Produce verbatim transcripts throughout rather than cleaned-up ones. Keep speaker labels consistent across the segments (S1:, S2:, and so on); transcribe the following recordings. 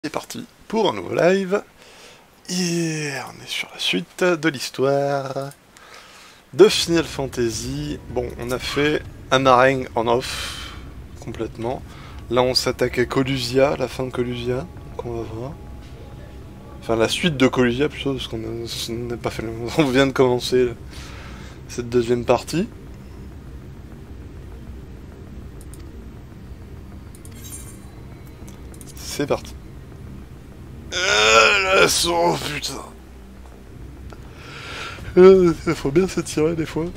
S1: C'est parti pour un nouveau live. Et on est sur la suite de l'histoire de Final Fantasy. Bon, on a fait un arène en off complètement. Là, on s'attaque à Colusia, la fin de Colusia. Donc on va voir. Enfin, la suite de Colusia plutôt, parce qu'on n'a pas fait. On vient de commencer là, cette deuxième partie. C'est parti. Euh, l'assaut, putain. Euh, faut bien s'attirer des fois.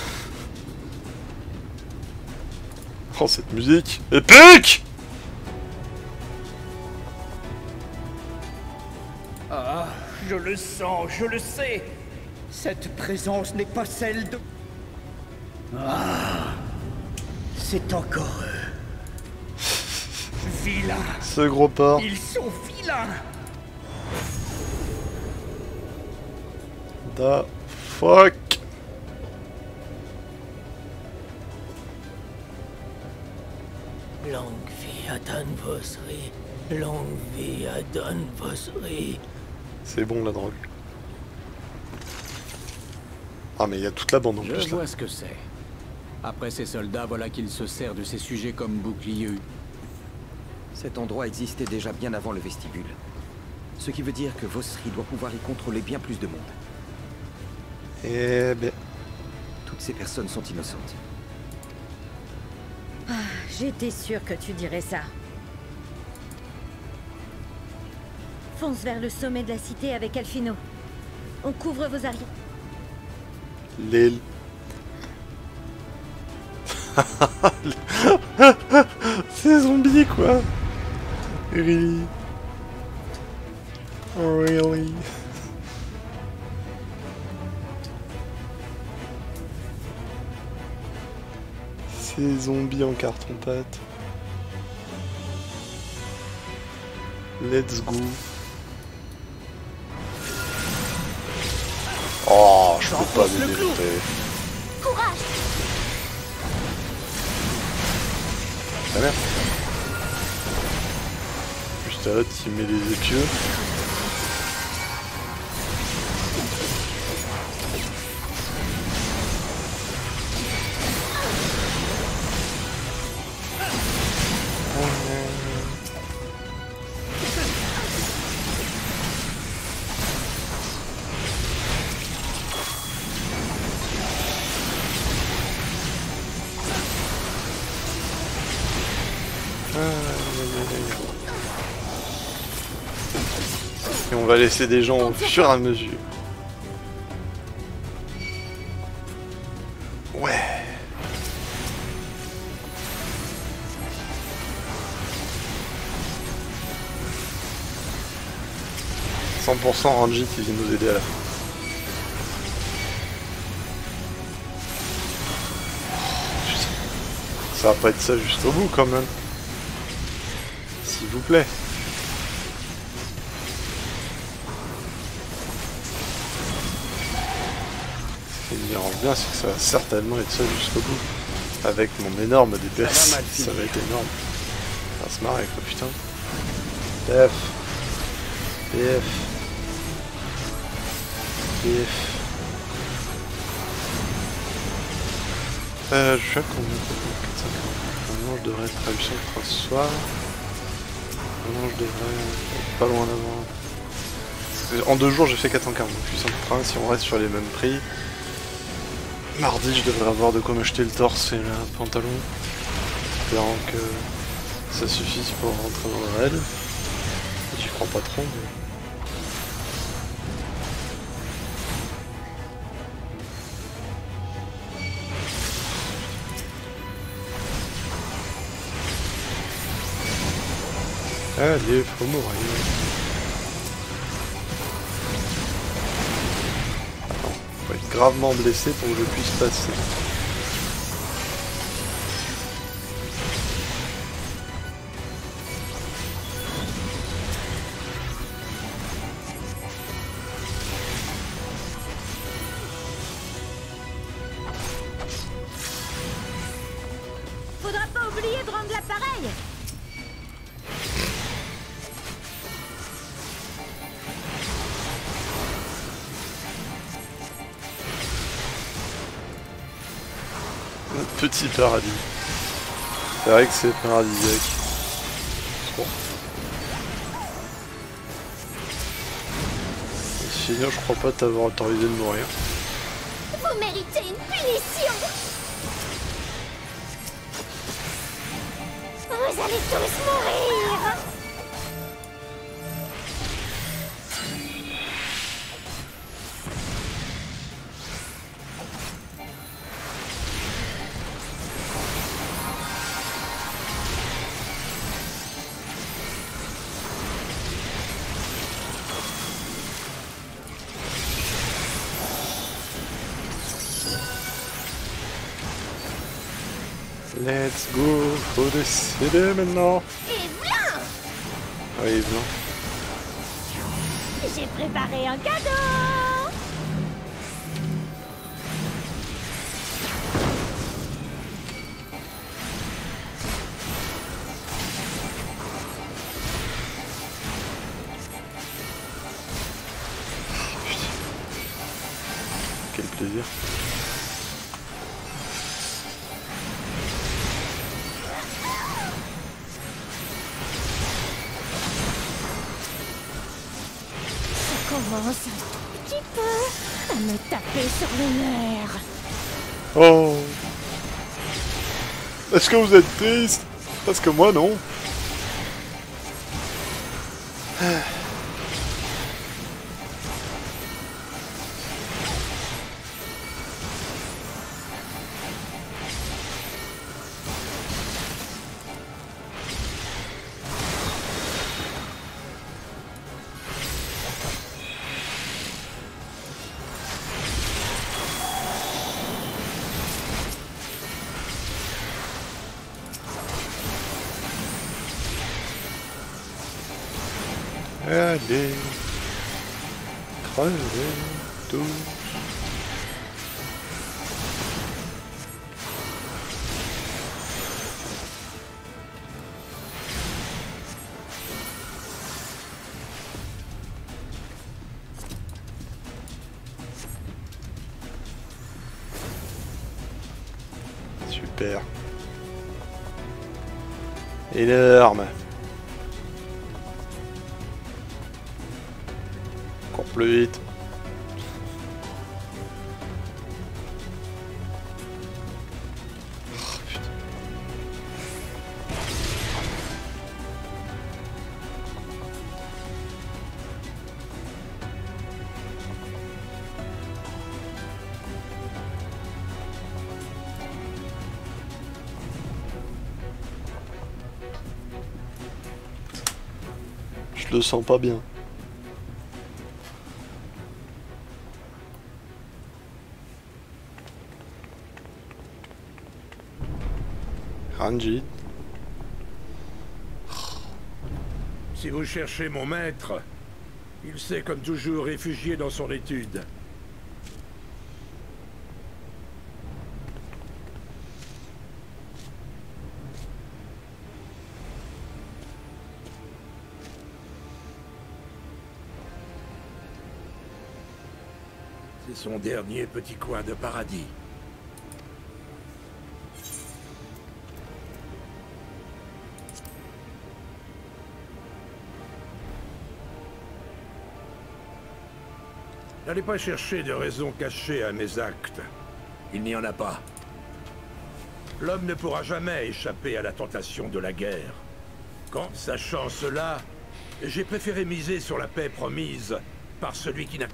S1: Oh, cette musique épique!
S2: Ah, je le sens, je le sais. Cette présence n'est pas celle de... Ah, c'est encore eux. Vilains.
S1: Ce gros porc.
S2: Ils sont vilains.
S1: The fuck?
S2: Longue vie à Dan Vosri. Longue vie à Dan Vosri.
S1: C'est bon la drogue. Ah mais il y a toute la bande en
S3: Je
S1: plus là.
S3: vois ce que c'est. Après ces soldats, voilà qu'il se sert de ces sujets comme bouclier.
S4: Cet endroit existait déjà bien avant le vestibule. Ce qui veut dire que Vosri doit pouvoir y contrôler bien plus de monde.
S1: Eh ben...
S4: Toutes ces personnes sont innocentes.
S5: Ah, j'étais sûre que tu dirais ça. Fonce vers le sommet de la cité avec Alphino. On couvre vos arrières.
S1: L'île. Ces zombies quoi. Really. Really. Ces zombies en carton-pâte. Let's go. Oh, je peux pas les éviter.
S5: Courage!
S1: Ah merde. Juste là, tu mets les épieux. Et on va laisser des gens au fur et à mesure. Ouais. cent pour cent Ranjit qui vient nous aider à la fin. Ça va pas être ça juste au bout quand même. S'il vous plaît. Ce qui me dérange bien, c'est que ça va certainement être ça jusqu'au bout. Avec mon énorme D P S, ça va, ça va être énorme. Ça va se marrer quoi, putain. F. F. F. Euh, je suis à combien? quatre cent quarante. Normalement, je devrais être à huit cent trois ce soir. Normalement, je devrais être pas loin d'avant. En deux jours, j'ai fait quatre cent quarante. huit cent quatre-vingts, si on reste sur les mêmes prix. Mardi, je devrais avoir de quoi m'acheter le torse et le pantalon. Espérant que ça suffise pour rentrer dans le raid. J'y crois pas trop, mais... Allez, faut mourir. Attends, faut être gravement blessé pour que je puisse passer.
S5: Faudra pas oublier de rendre l'appareil.
S1: petit paradis. C'est vrai que c'est paradisiaque. Bon. Sinon, je crois pas t'avoir autorisé de mourir.
S5: Vous méritez une punition. Vous allez tous mourir.
S1: Let's go for the city maintenant.
S5: Et blanc.
S1: Oui, blanc.
S5: J'ai préparé un cadeau.
S1: Quel plaisir.
S5: Commence un petit peu à me taper sur les nerfs.
S1: Oh. Est-ce que vous êtes triste? Parce que moi non. Allez, crevez tous. Super. Énorme. Encore plus vite. Oh, putain. Je le sens pas bien. Ranji.
S6: Si vous cherchez mon maître, il s'est comme toujours réfugié dans son étude. C'est son dernier petit coin de paradis. N'allez pas chercher de raisons cachées à mes actes. Il n'y en a pas. L'homme ne pourra jamais échapper à la tentation de la guerre. Quand, sachant cela, j'ai préféré miser sur la paix promise par celui qui n'a...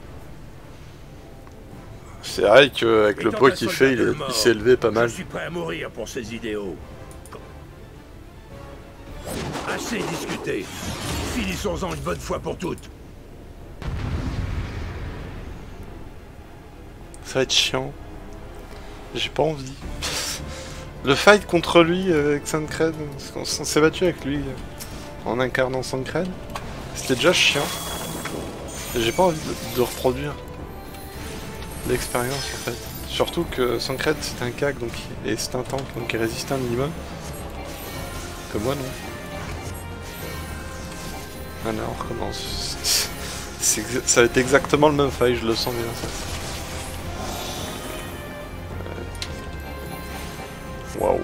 S1: C'est vrai qu'avec le poids qu'il fait, il, il s'est élevé pas mal.
S6: Je suis prêt à mourir pour ces idéaux. Assez discuté. Finissons-en une bonne fois pour toutes.
S1: Ça va être chiant. J'ai pas envie. Le fight contre lui avec Sancred, on s'est battu avec lui en incarnant Sancred, c'était déjà chiant. J'ai pas envie de, de reproduire l'expérience en fait. Surtout que Sancred c'est un cag donc, et c'est un tank donc il résiste un minimum. Que moi non. Ah non, on recommence. Ça va être exactement le même fight, je le sens bien ça. Waouh.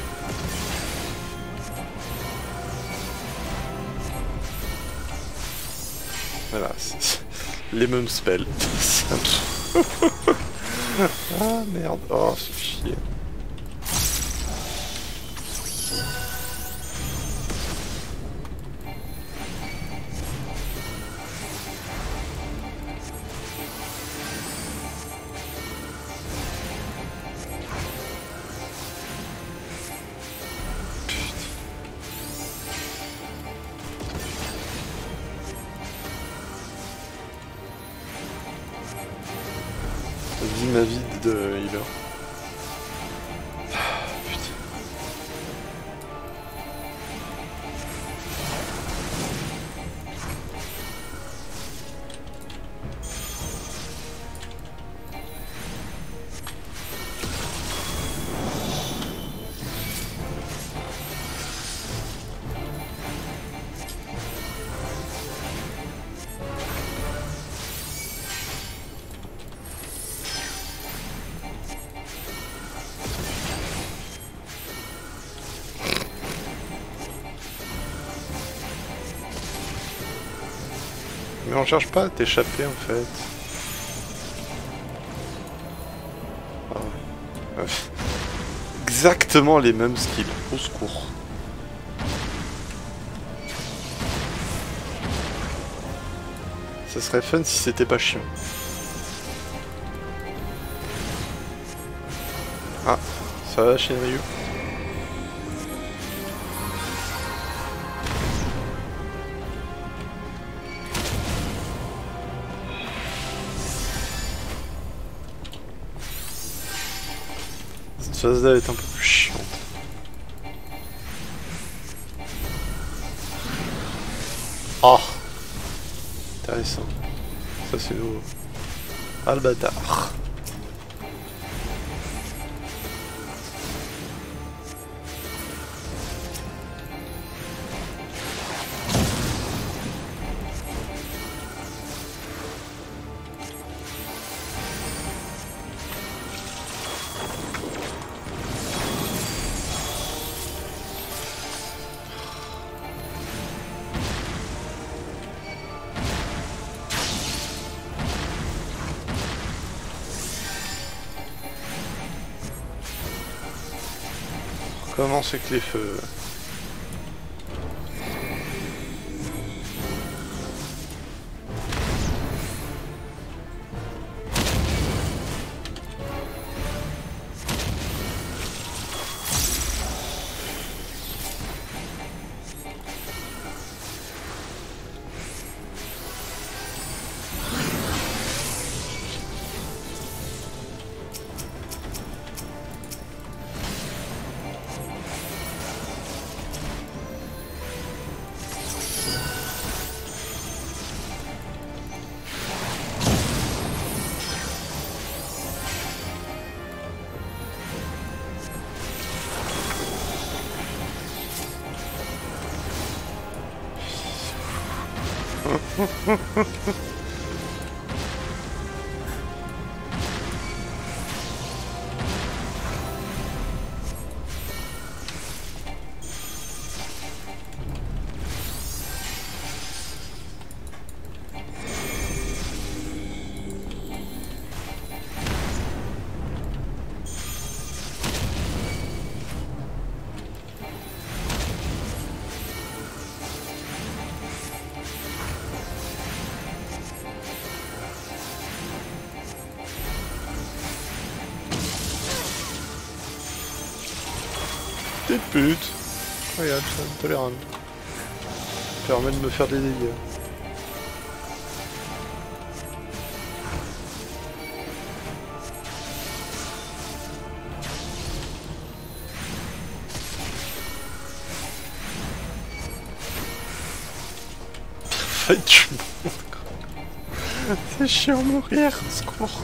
S1: Voilà, c'est les mêmes spells. Ah merde, oh c'est chier. Vie ma vie de healer. Ah, putain. Mais on cherche pas à t'échapper en fait. Ah ouais. Ouais. Exactement les mêmes skills. Au secours. Ça serait fun si c'était pas chiant. Ah, ça va Shinryu? Cette phase là est un peu plus chiante. Ah, intéressant. Ça c'est nouveau. Ah le bâtard. Comment c'est que les feux... Petite pute. Regarde, ça me tolérante. Permet de me faire des dégâts. Fait tu montes. C'est chiant mourir, au secours.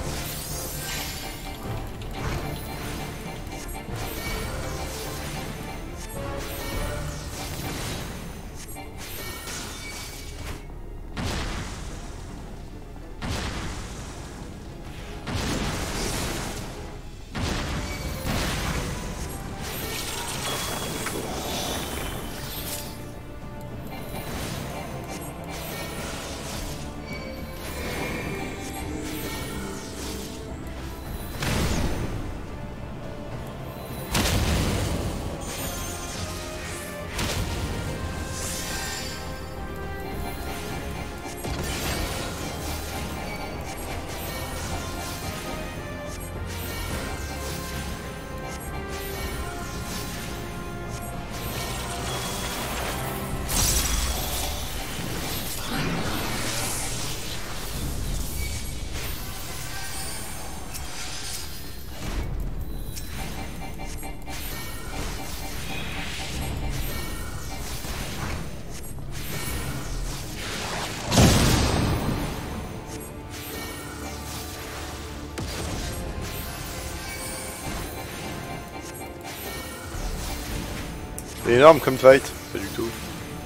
S1: C'est énorme comme fight. Pas du tout.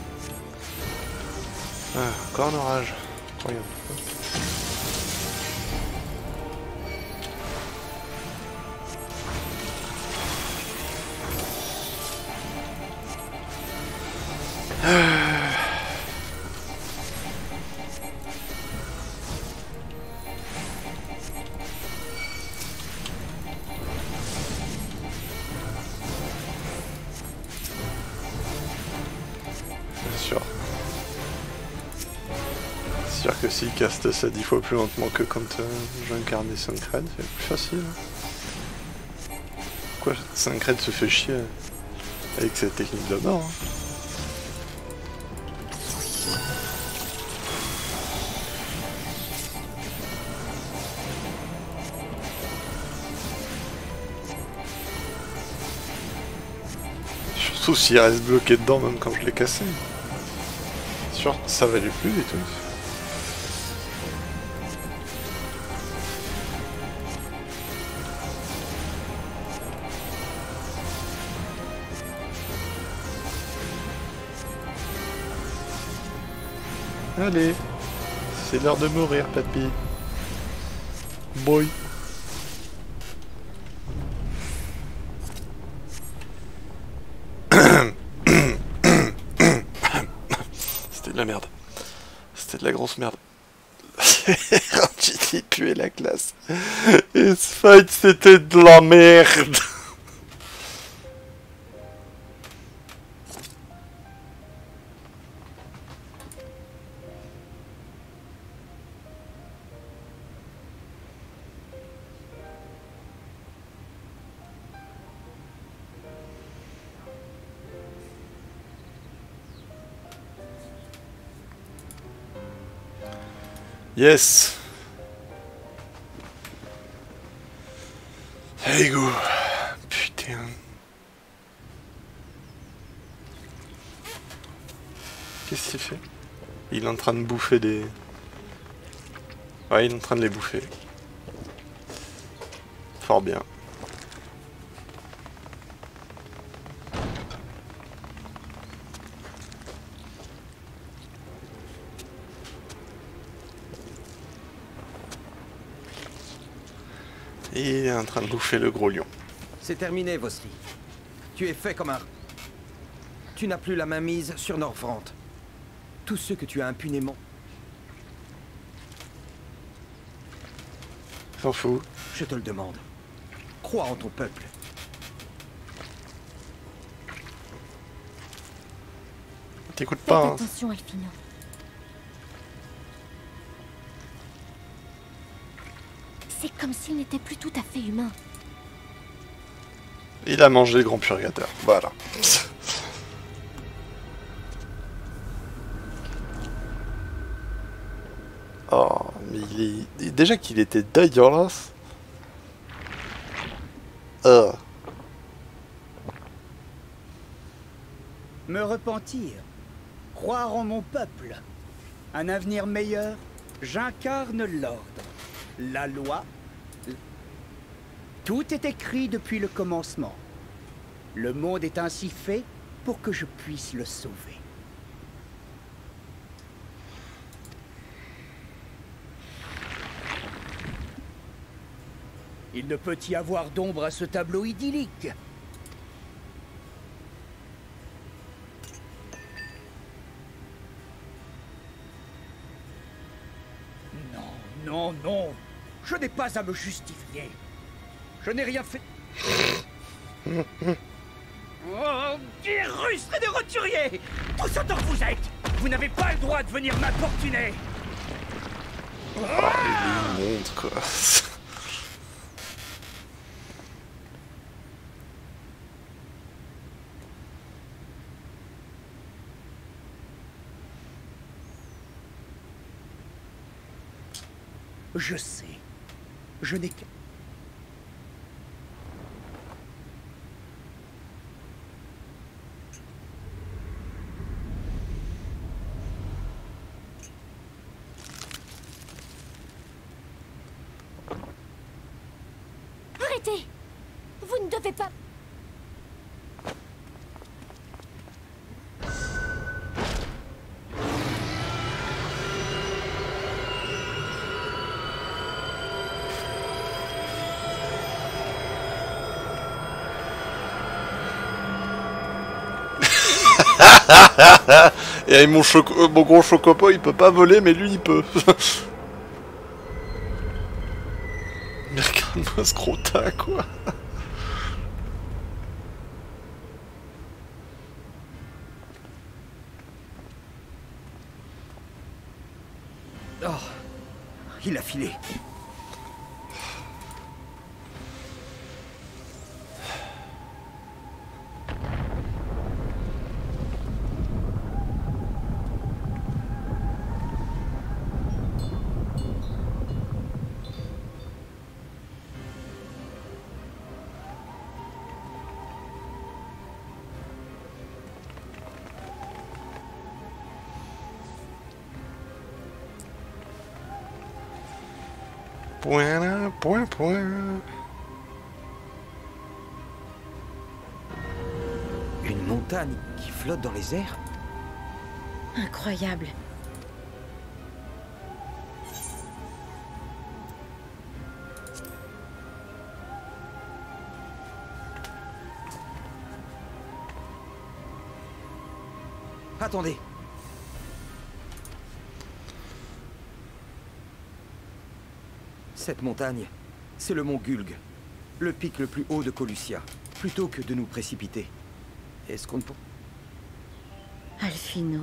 S1: Ah, encore un orage. Incroyable. Sûr. C'est sûr que s'il caste ça dix fois plus lentement que quand euh, j'incarnais Sancred, c'est plus facile. Pourquoi Sancred se fait chier avec cette technique de mort hein. Surtout s'il reste bloqué dedans même quand je l'ai cassé. Sûr, ça va aller plus vite oui. Allez, c'est l'heure de mourir, papy. Boy. C'était de la merde. C'était de la grosse merde. J'ai pué la classe. Et ce fight, c'était de la merde. Yes. Allez go. Putain. Qu'est-ce qu'il fait? Il est en train de bouffer des... Ouais, il est en train de les bouffer. Fort bien. Et il est en train de bouffer le gros lion.
S4: C'est terminé, Vosri. Tu es fait comme un... Tu n'as plus la main mise sur Norvrant. Tous ceux que tu as impunément...
S1: S'en fout.
S4: Je te le demande. Crois en ton peuple.
S1: T'écoutes
S5: Faites
S1: pas, hein.
S5: attention, Alphino. C'est comme s'il n'était plus tout à fait humain.
S1: Il a mangé le grand purgateur. Voilà. Oh, mais il est... Déjà qu'il était dégueulasse. Oh.
S2: Me repentir, croire en mon peuple, un avenir meilleur, j'incarne l'ordre, la loi. Tout est écrit depuis le commencement. Le monde est ainsi fait pour que je puisse le sauver. Il ne peut y avoir d'ombre à ce tableau idyllique. Non, non, non. Je n'ai pas à me justifier. Je n'ai rien fait. Oh, des Russes et des roturiers! Tout ce dont vous êtes! Vous n'avez pas le droit de venir m'importuner!
S1: Oh, il est immonde, quoi.
S2: Je sais. Je n'ai que...
S5: Arrêtez! Vous ne devez pas...
S1: Et avec mon, choco mon gros chocopo, il peut pas voler, mais lui, il peut. Mais regarde-moi ce gros tas, quoi.
S4: Oh, il a filé.
S1: Point, point, point.
S4: Une montagne qui flotte dans les airs?
S5: Incroyable.
S4: Attendez. Cette montagne, c'est le mont Gulg, le pic le plus haut de Colucia. Plutôt que de nous précipiter, est-ce qu'on ne peut...
S5: Alphino.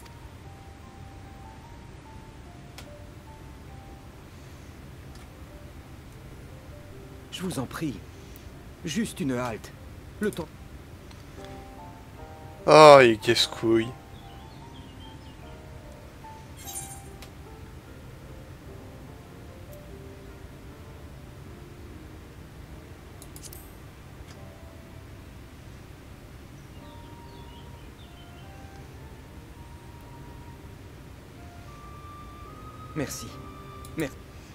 S4: Je vous en prie, juste une halte. Le temps...
S1: Oh, il casse-couille.
S4: Merci. Merci.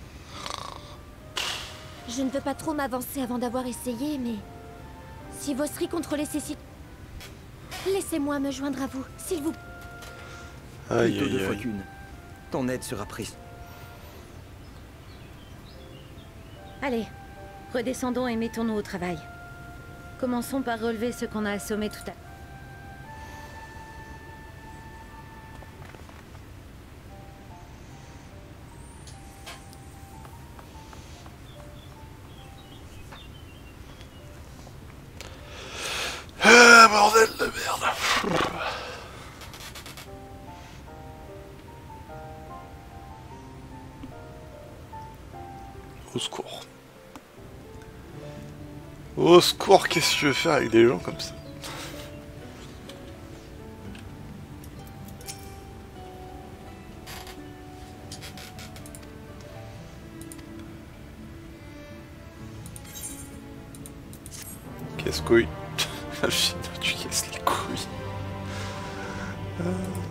S7: Je ne veux pas trop m'avancer avant d'avoir essayé, mais... Si Vosri contrôlait ces sites... Laissez-moi me joindre à vous, s'il vous...
S1: Aïe,
S4: Plutôt deux
S1: aïe,
S4: fois
S1: aïe.
S4: qu'une. Ton aide sera prise.
S5: Allez, redescendons et mettons-nous au travail. Commençons par relever ce qu'on a assommé tout à l'heure.
S1: Ah, bordel de merde. Au secours. Au secours, qu'est-ce que tu veux faire avec des gens comme ça? Casse-couille. Alphino, tu casses les couilles. Euh...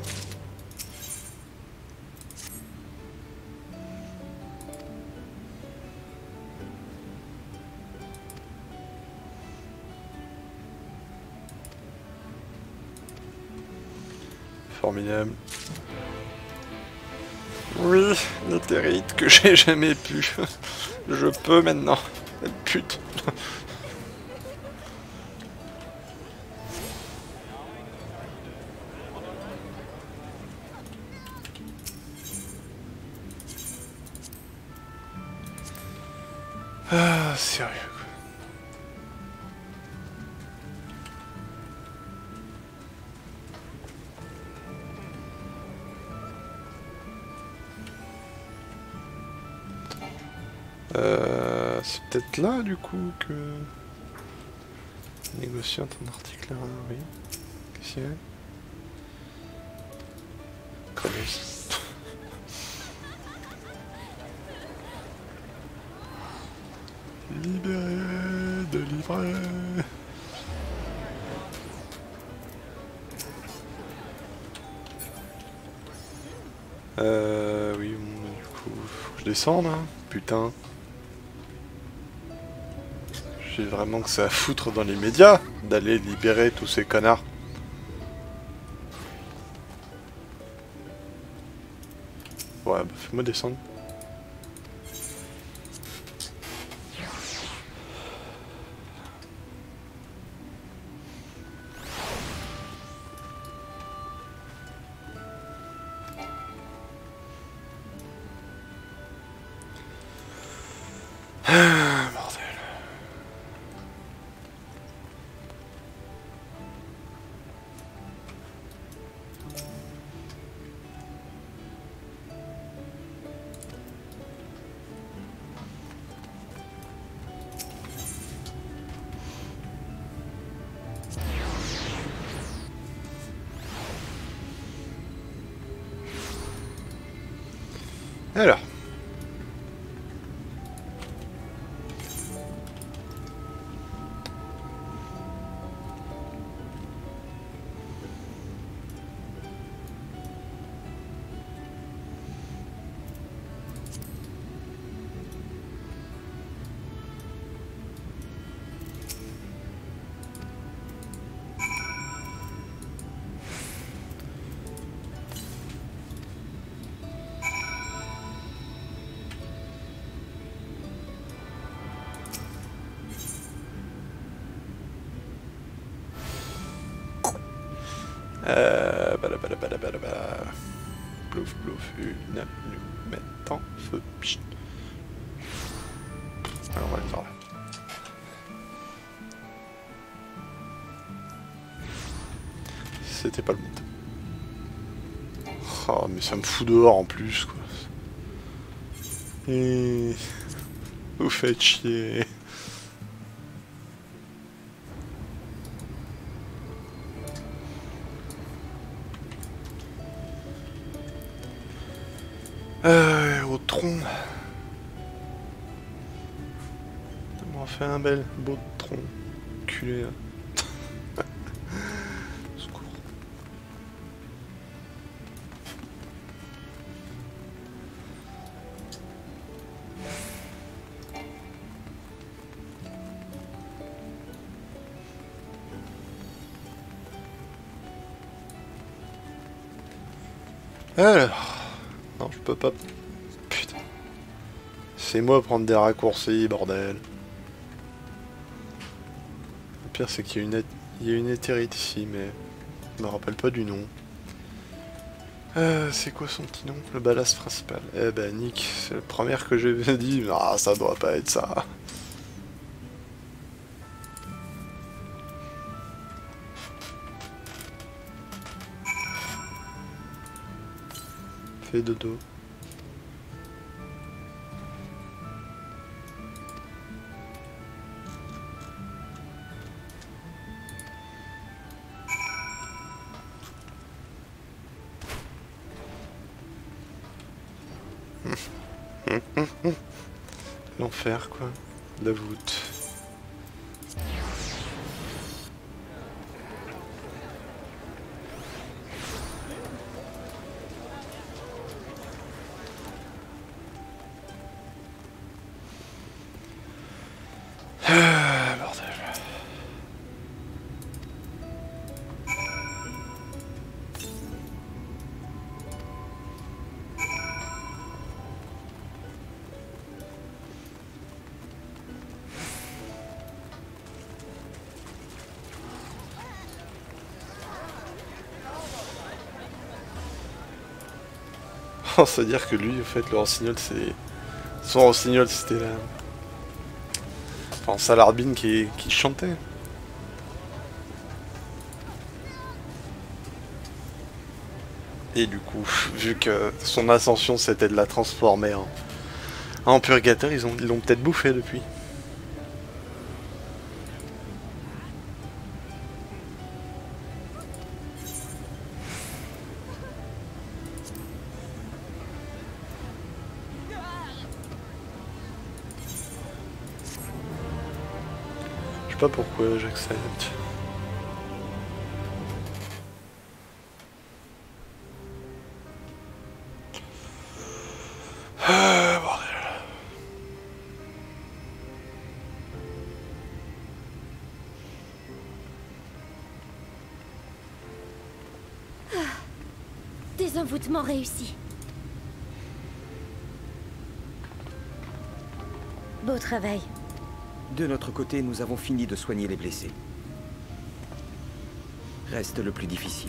S1: Formidable. Oui, météorite que j'ai jamais pu. Je peux maintenant. Pute. Ah, sérieux quoi. Euh, c'est peut-être là du coup que... Négociant un article, hein, oui. Qu'est-ce qu'il y a? Creuse. Libéré, délivré. Euh, oui, bon, du coup, faut que je descende, hein. Putain. J'ai vraiment que ça à foutre dans les médias d'aller libérer tous ces connards. Ouais, bah fais-moi descendre. Ah, bordel. Alors. Euh, balabalabalabalaba. Plouf, plouf, une allumette en feu. Pchit. Alors, on va aller par là. C'était pas le monde. Oh, mais ça me fout dehors en plus, quoi. Et... Vous faites chier. Euh, au tronc. On m'a fait un bel beau tronc. Culé. Secours. Alors. Non, je peux pas... Putain. C'est moi prendre des raccourcis, bordel. Le pire, c'est qu'il y a une, il y a une éthérite ici, mais... Je me rappelle pas du nom. Euh, c'est quoi son petit nom? Le ballast principal. Eh ben, Nick, c'est la première que j'ai dit. Ah, ça doit pas être ça. Fais dodo. L'enfer, quoi. La voûte. Ah, bordel. Oh, c'est-à-dire que lui, en fait, le rossignol, c'est... Son rossignol, c'était la... Enfin, Salarbine qui, qui chantait. Et du coup, vu que son ascension, c'était de la transformer en, en purgateur, ils ont, ils l'ont peut-être bouffé depuis. Je sais pas pourquoi j'accepte. Ah, bordel.
S7: Ah, désenvoûtement réussi.
S5: Beau travail.
S4: De notre côté, nous avons fini de soigner les blessés. Reste le plus difficile.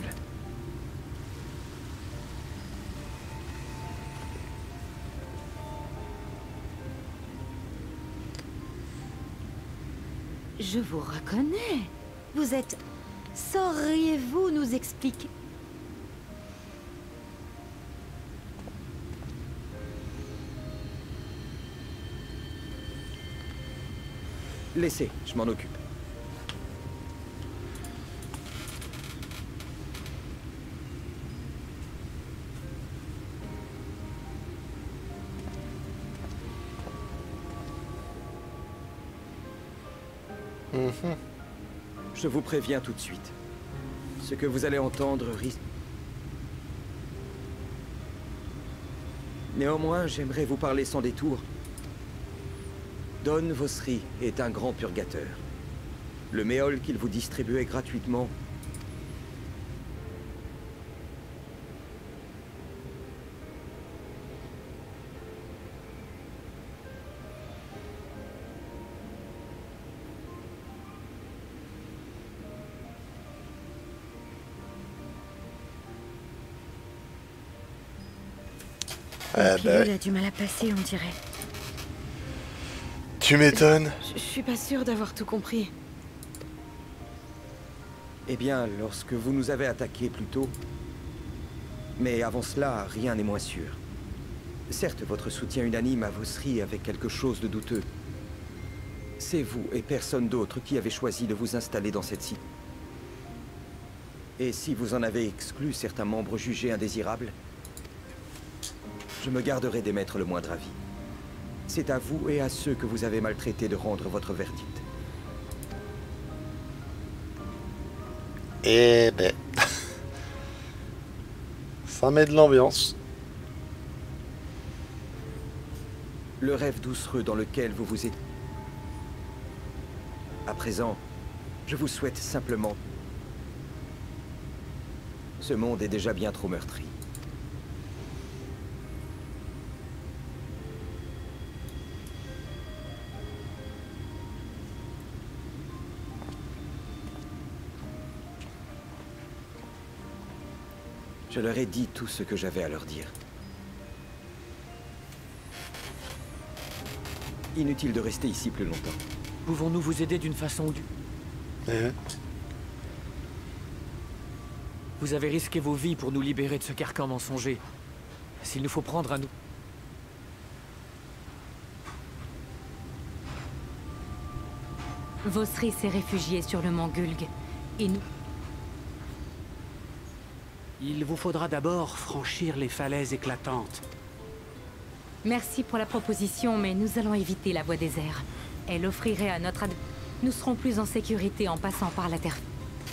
S5: Je vous reconnais. Vous êtes... Sauriez-vous nous expliquer?
S4: Laissez, je m'en occupe.
S1: Mm-hmm.
S4: Je vous préviens tout de suite. Ce que vous allez entendre risque... Néanmoins, j'aimerais vous parler sans détour. Don Vosri est un grand purgateur. Le méol qu'il vous distribuait gratuitement...
S1: Ah bah,
S5: Il a du mal à passer, on dirait.
S1: tu m'étonnes.
S5: Je, je suis pas sûre d'avoir tout compris.
S4: Eh bien, lorsque vous nous avez attaqués plus tôt... Mais avant cela, rien n'est moins sûr. Certes, votre soutien unanime à Vosri avait quelque chose de douteux. C'est vous et personne d'autre qui avez choisi de vous installer dans cette cité. Et si vous en avez exclu certains membres jugés indésirables, je me garderai d'émettre le moindre avis. C'est à vous et à ceux que vous avez maltraités de rendre votre verdict.
S1: Eh ben... ça met de l'ambiance.
S4: Le rêve doucereux dans lequel vous vous êtes... À présent, je vous souhaite simplement... Ce monde est déjà bien trop meurtri. Je leur ai dit tout ce que j'avais à leur dire. Inutile de rester ici plus longtemps.
S8: Pouvons-nous vous aider d'une façon ou d'une
S1: Eh,
S8: Vous avez risqué vos vies pour nous libérer de ce carcan mensonger. S'il nous faut prendre à nous...
S5: Vosri s'est réfugié sur le mont Gulg. Et nous...
S9: Il vous faudra d'abord franchir les falaises éclatantes.
S5: Merci pour la proposition, mais nous allons éviter la voie des airs. Elle offrirait à notre ad... Nous serons plus en sécurité en passant par la terre.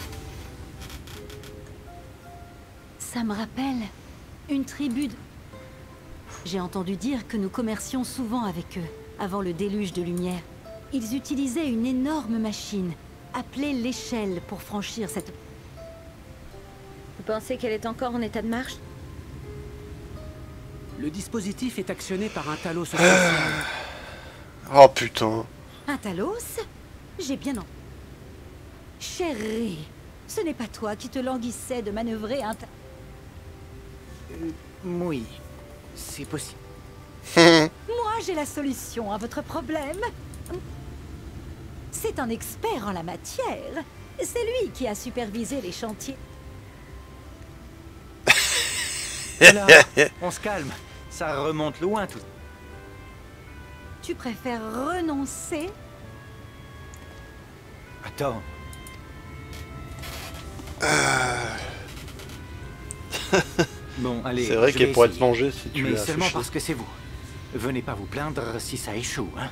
S5: Ça me rappelle une tribu de... J'ai entendu dire que nous commercions souvent avec eux, avant le déluge de lumière. Ils utilisaient une énorme machine, appelée l'échelle, pour franchir cette... Vous pensez qu'elle est encore en état de marche?
S9: Le dispositif est actionné par un talos spécial.
S1: oh putain.
S5: Un talos? J'ai bien en... Chérie, ce n'est pas toi qui te languissais de manœuvrer un ta...
S9: Euh, oui, c'est possible.
S5: Moi, j'ai la solution à votre problème. C'est un expert en la matière. C'est lui qui a supervisé les chantiers.
S10: Là, on se calme. Ça remonte loin tout.
S5: Tu préfères renoncer?
S10: Attends. Bon, allez.
S1: C'est vrai
S10: je
S1: qu'elle
S10: vais
S1: pourrait te
S10: essayer.
S1: manger si tu
S10: Mais
S1: l'as
S10: seulement
S1: affiché.
S10: parce que c'est vous. Venez pas vous plaindre si ça échoue, hein.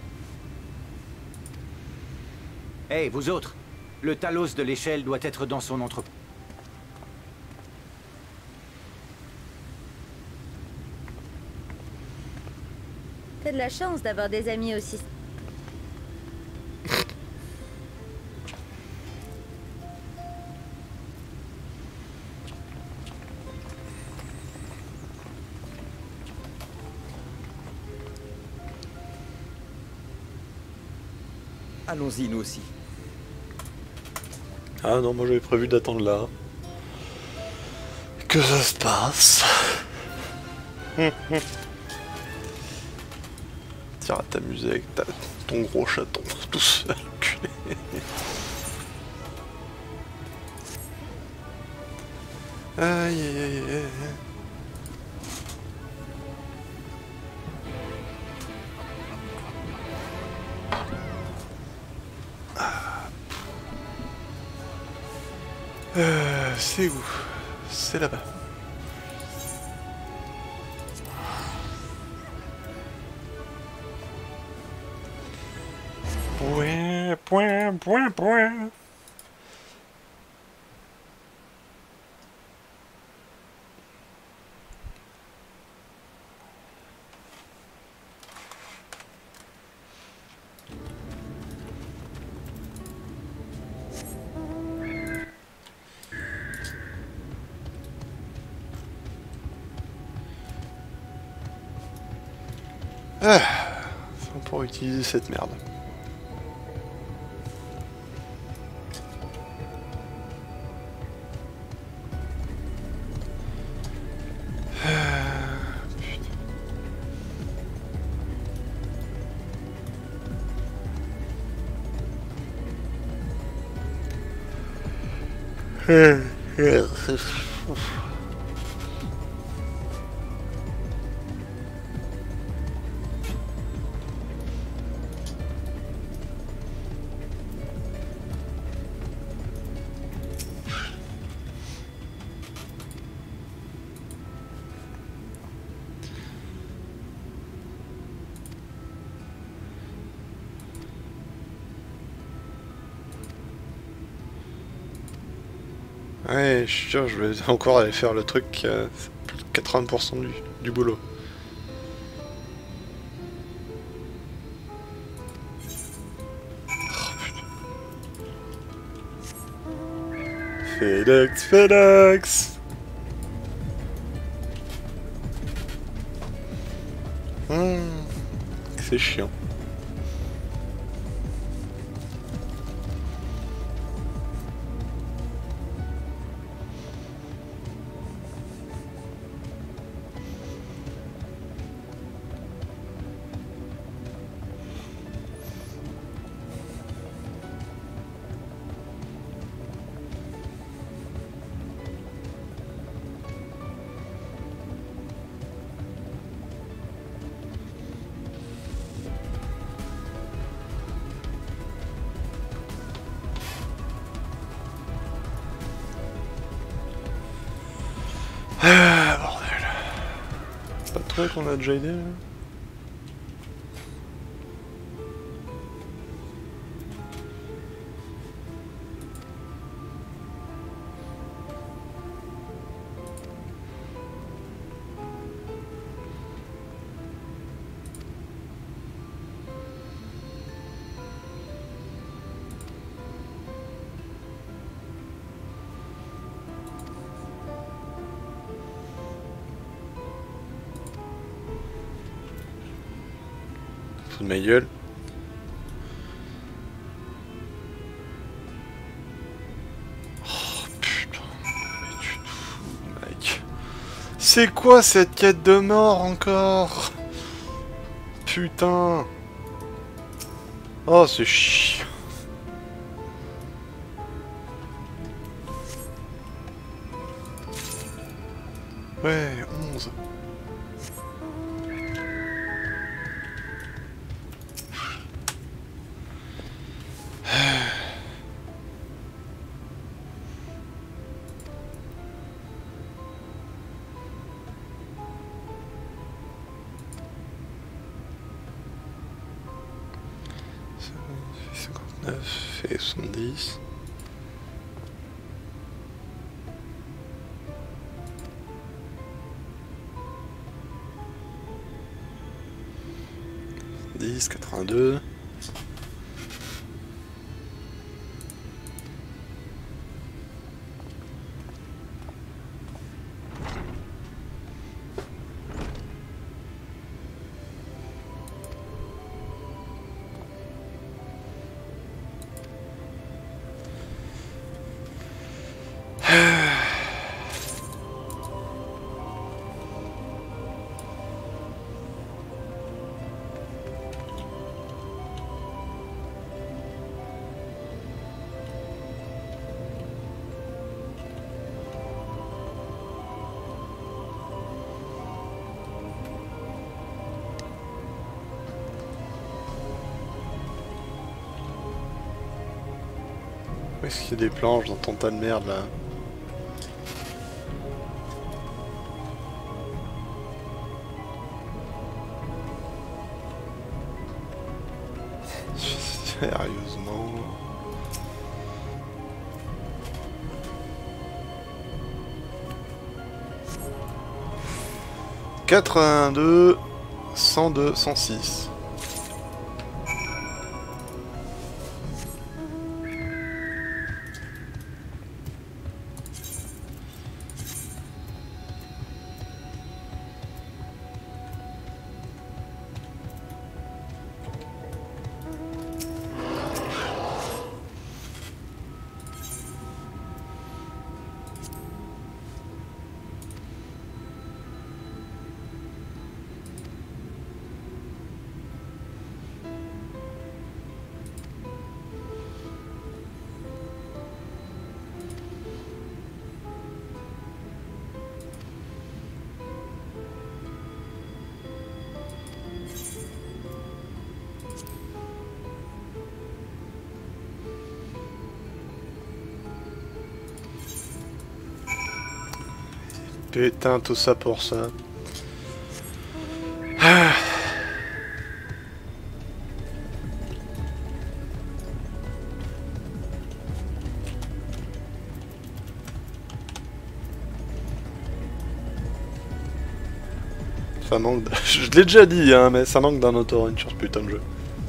S10: Hey, vous autres. Le talos de l'échelle doit être dans son entrepôt.
S5: T'as de la chance d'avoir des amis aussi.
S4: Allons-y, nous aussi.
S1: Ah non, moi j'avais prévu d'attendre là. Que ça se passe. Tiens, à t'amuser avec ta... ton gros chaton tout seul, culé. Aïe aïe aïe aïe. Euh, c'est où? C'est là-bas. Point, point, point, point. Ah, on pourra utiliser cette merde. Ah, putain. Ouais, je suis sûr, je vais encore aller faire le truc, euh, plus de quatre-vingts pour cent du, du boulot. Oh, putain. FedEx, FedEx. Mmh, c'est chiant. Ah, bordel. Pas trop qu'on a déjà aidé là. De ma gueule. Oh putain, mais tu te fous, mec. C'est quoi cette quête de mort encore? Putain. Oh, c'est chiant. Ouais, onze. cinquante-neuf et soixante-dix. dix, quatre-vingt-deux. Où est-ce qu'il y a des planches dans ton tas de merde là? Sérieusement. quatre-vingt-deux, cent deux, cent six. Putain, tout ça pour ça. Ah. Ça manque de... Je l'ai déjà dit, hein, mais ça manque d'un autorun sur ce putain de jeu.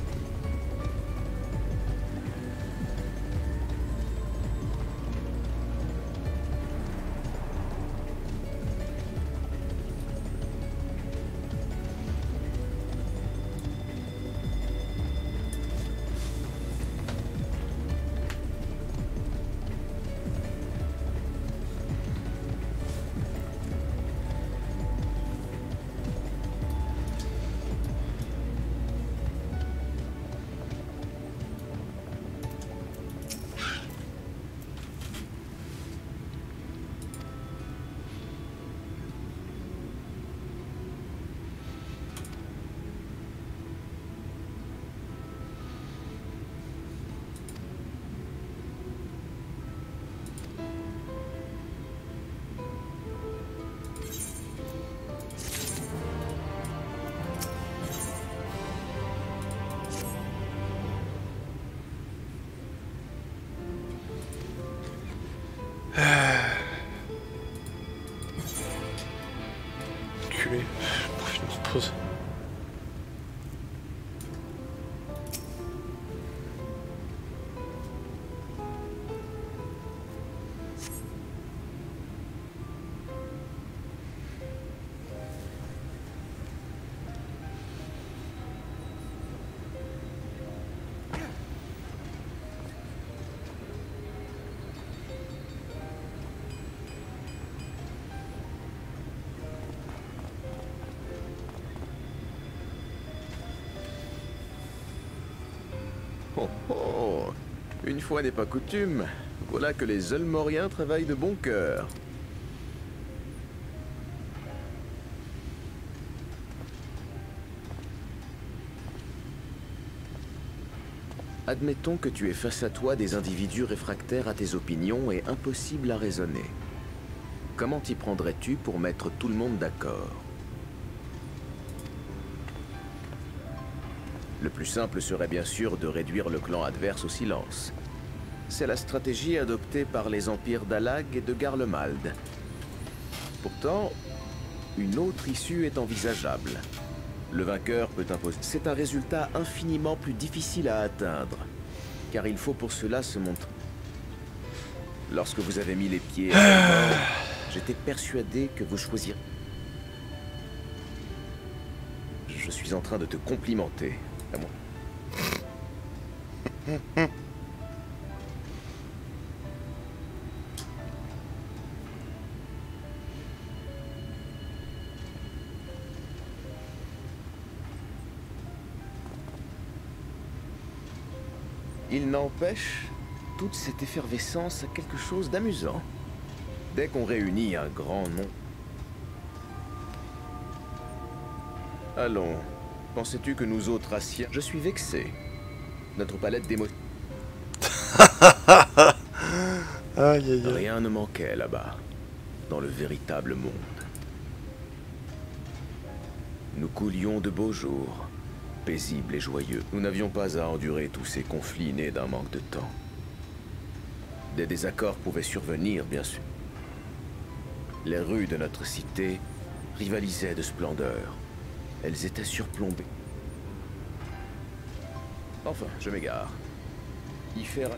S1: Culé. Profite de cette pause.
S11: Oh oh, une fois n'est pas coutume, voilà que les Ulmoriens travaillent de bon cœur. Admettons que tu aies face à toi des individus réfractaires à tes opinions et impossibles à raisonner. Comment t'y prendrais-tu pour mettre tout le monde d'accord ? Le plus simple serait bien sûr de réduire le clan adverse au silence. C'est la stratégie adoptée par les empires d'Alag et de Garlemald. Pourtant, une autre issue est envisageable. Le vainqueur peut imposer... C'est un résultat infiniment plus difficile à atteindre, car il faut pour cela se montrer. Lorsque vous avez mis les pieds à la mort, j'étais persuadé que vous choisiriez... Je suis en train de te complimenter. À moi. Il n'empêche, toute cette effervescence a quelque chose d'amusant. Dès qu'on réunit un grand nom... Allons... Pensais-tu que nous autres Raciens... Je suis vexé. Notre palette d'émotions...
S1: Aïe aïe aïe.
S11: Rien ne manquait là-bas, dans le véritable monde. Nous coulions de beaux jours, paisibles et joyeux. Nous n'avions pas à endurer tous ces conflits nés d'un manque de temps. Des désaccords pouvaient survenir, bien sûr. Les rues de notre cité rivalisaient de splendeur. Elles étaient surplombées. Enfin, je m'égare. Y faire...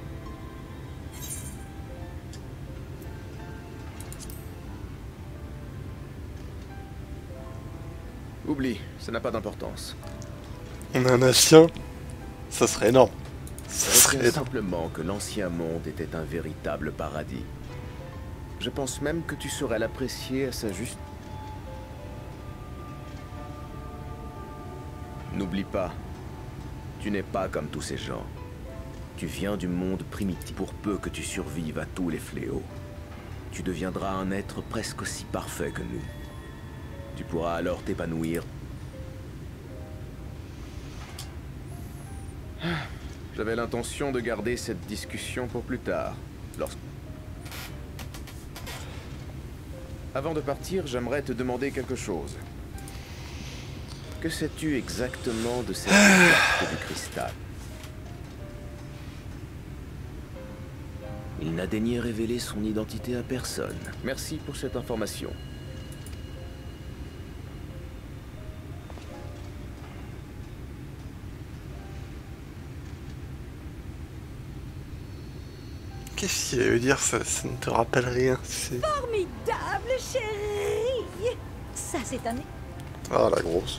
S11: Oublie, ça n'a pas d'importance.
S1: On a un ancien, ça serait énorme. Ça
S11: Retiens
S1: serait énorme.
S11: simplement que l'ancien monde était un véritable paradis. Je pense même que tu saurais l'apprécier à sa juste... N'oublie pas, tu n'es pas comme tous ces gens. Tu viens du monde primitif. Pour peu que tu survives à tous les fléaux, tu deviendras un être presque aussi parfait que nous. Tu pourras alors t'épanouir. J'avais l'intention de garder cette discussion pour plus tard. Lorsque... Avant de partir, j'aimerais te demander quelque chose. Que sais-tu exactement de cette carte du cristal? Il n'a daigné révéler son identité à personne. Merci pour cette information.
S1: Qu'est-ce qu'il veut dire ça, ça ne te rappelle rien. C'est...
S5: Formidable, chérie. Ça, c'est un...
S1: Ah, la grosse.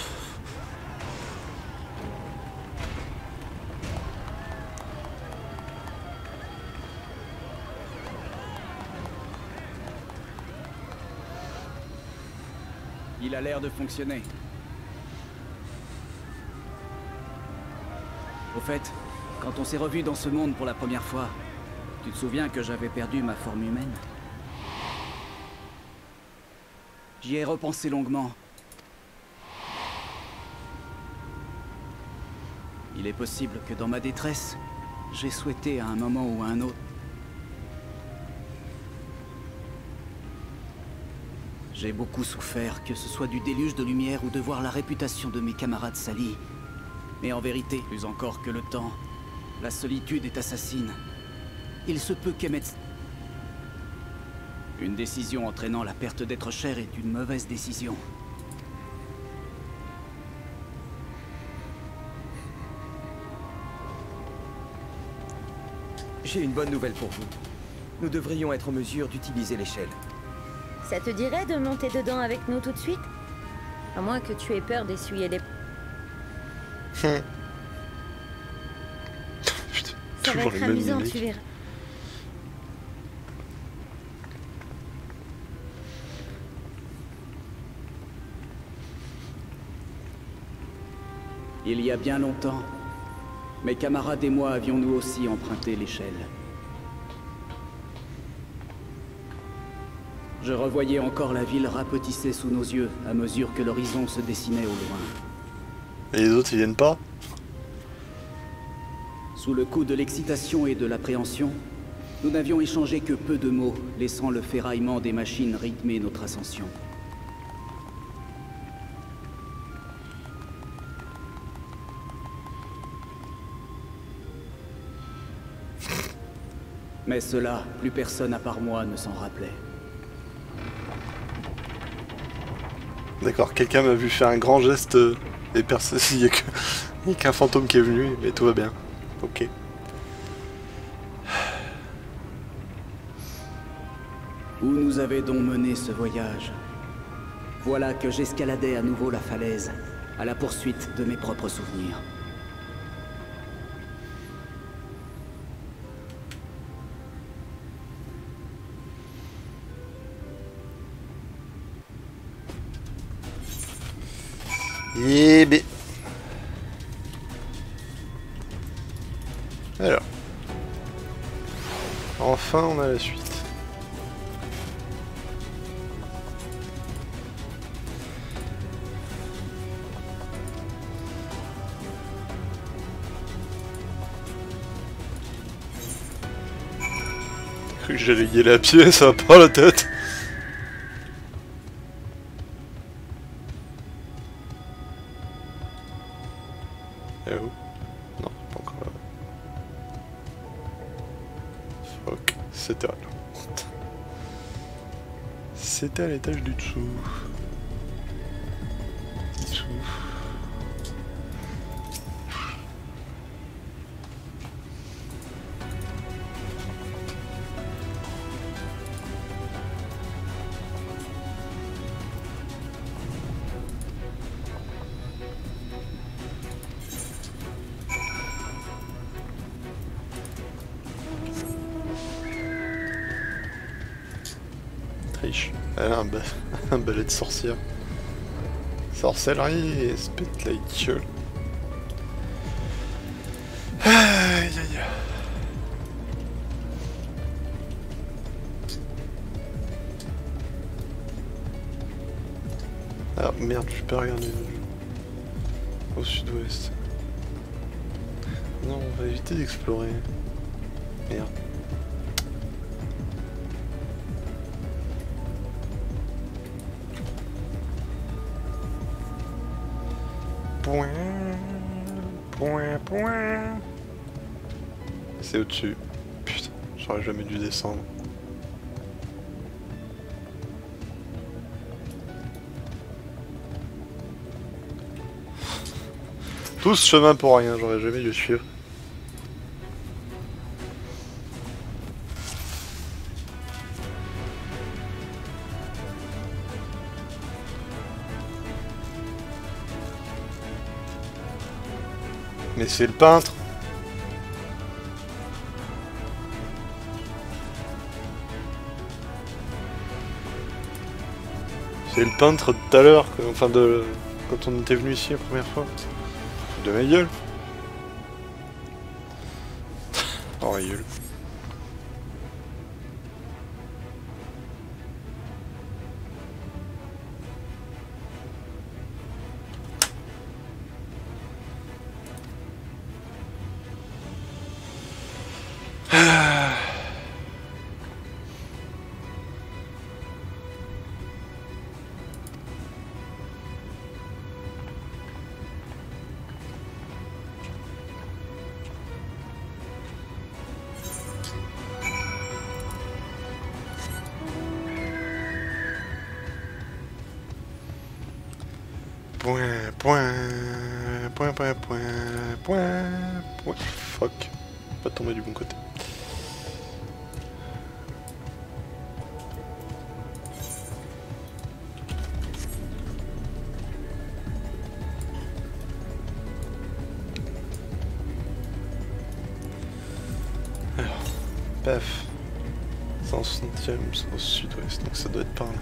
S2: Il a l'air de fonctionner. Au fait, quand on s'est revus dans ce monde pour la première fois, tu te souviens que j'avais perdu ma forme humaine? J'y ai repensé longuement. Il est possible que dans ma détresse, j'ai souhaité à un moment ou à un autre. J'ai beaucoup souffert, que ce soit du déluge de lumière ou de voir la réputation de mes camarades salie. Mais en vérité, plus encore que le temps, la solitude est assassine. Il se peut qu'Emmet... Une décision entraînant la perte d'être cher est une mauvaise décision.
S4: J'ai une bonne nouvelle pour vous. Nous devrions être en mesure d'utiliser l'échelle.
S7: Ça te dirait de monter dedans avec nous tout de suite? À moins que tu aies peur d'essuyer les...
S1: Hum.
S7: Ça va être amusant, tu verras.
S2: Il y a bien longtemps, mes camarades et moi avions nous aussi emprunté l'échelle. Je revoyais encore la ville rapetisser sous nos yeux à mesure que l'horizon se dessinait au loin.
S1: Et les autres, ils viennent pas?
S2: Sous le coup de l'excitation et de l'appréhension, nous n'avions échangé que peu de mots, laissant le ferraillement des machines rythmer notre ascension. Mais cela, plus personne à part moi ne s'en rappelait.
S1: D'accord, quelqu'un m'a vu faire un grand geste euh, et personne... Il n'y a qu'un fantôme qui est venu, mais tout va bien. Ok.
S2: Où nous avait donc mené ce voyage? Voilà que j'escaladais à nouveau la falaise, à la poursuite de mes propres souvenirs.
S1: Eh ben. Alors. Enfin, on a la suite. cru que j'allais y aller à pied, ça va pas la tête. Et où? Non, pas encore là. Fuck, c'était à là. C'était à l'étage du dessous. Dessous. Triche. Elle a un, ba un balai de sorcière. Sorcellerie et spitlight. Aïe aïe. Ah merde, je peux regarder au sud-ouest. Non, on va éviter d'explorer. Merde. Point, point, point. C'est au-dessus. Putain, j'aurais jamais dû descendre. Tout ce chemin pour rien, j'aurais jamais dû suivre. Mais c'est le peintre. C'est le peintre de tout à l'heure, enfin de quand on était venu ici la première fois. De ma gueule. Oh ma gueule. Point, point, point, point, point, point, point. Fuck. Pas tomber du bon côté. Alors, paf. cent soixantième au sud-ouest, donc ça doit être par là.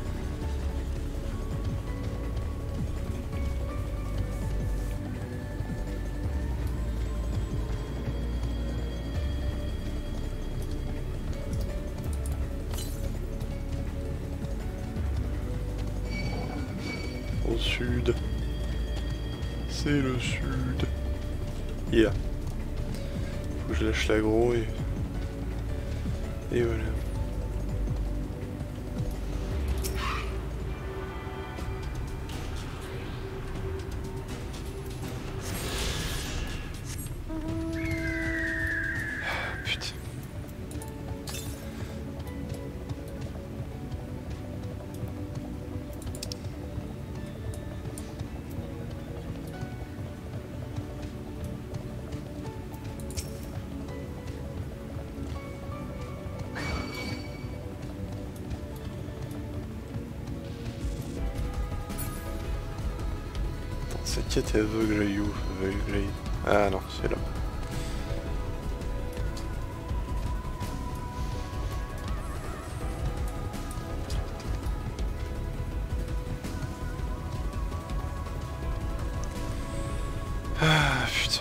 S1: Au sud. C'est le sud. Yeah. Faut que je lâche l'aggro et... Et voilà. Putain. Cette quête elle veut que j'aille où? Elle veut que j'aille... Ah non, c'est là. Ah putain.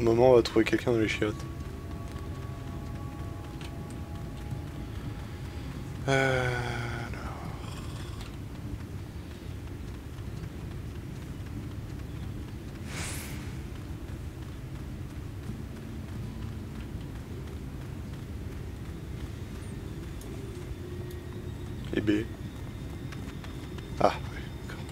S1: Au moment où on va trouver quelqu'un dans les chiottes. Euh... Et B. Ah, oui, d'accord.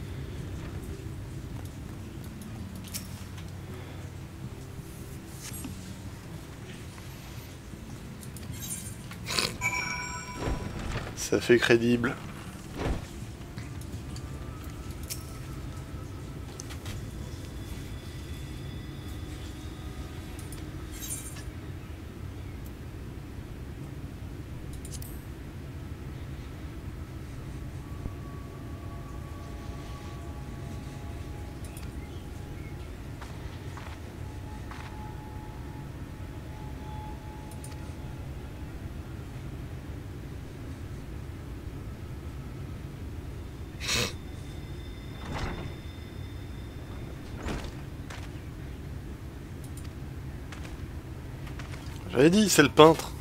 S1: Ça fait crédible. J'avais dit, c'est le peintre.